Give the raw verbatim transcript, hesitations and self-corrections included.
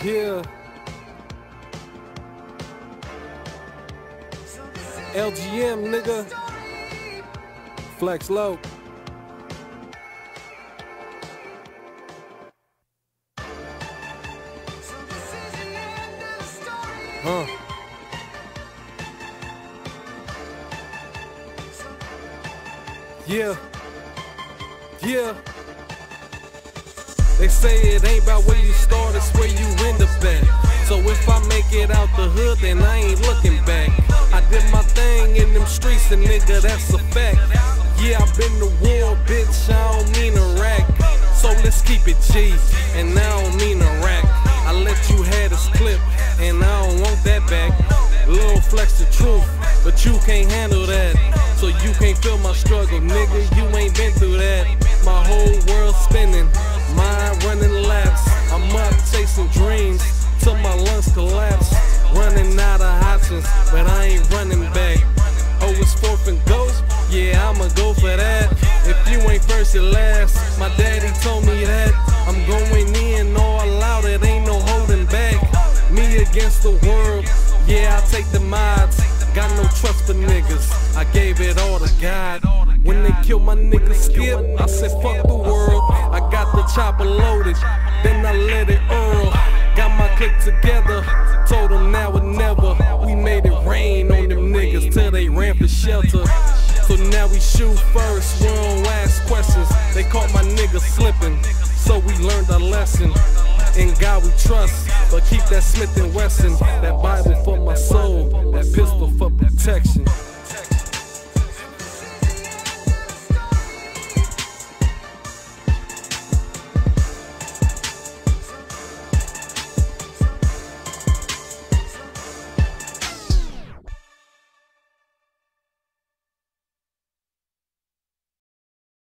Yeah. L G M, nigga. Flex low. Huh. Yeah. Yeah. They say it ain't about where you start, it's where you end up at. So if I make it out the hood, then I ain't looking back. I did my thing in them streets, and nigga, that's a fact. Yeah, I been to war, bitch, I don't mean Iraq. So let's keep it G, and I don't mean Iraq. I let you have this clip, and I don't want that back. Lil' Flex the truth, but you can't handle that. So you can't feel my struggle, nigga, you ain't been through that. My whole world spinning, mind running laps. I'm up chasing dreams till my lungs collapse. Running out of options, but I ain't running back. Oh, it's fourth and go? Yeah, I'ma go for that. If you ain't first and last, my daddy told me that. I'm going in all out, it ain't no holding back. Me against the world, yeah, I take the odds. Got no trust for niggas, I gave it all to God. When they killed my nigga Skip, I said fuck the world. I got the chopper loaded, then I let it earl. Got my clique together, told them now or never. We made it rain on them niggas till they ran for shelter. So now we shoot first, we don't ask questions. They caught my nigga slipping, so we learned our lesson. In God we trust, but keep that Smith and Wesson. That Bible for my soul, that pistol for protection.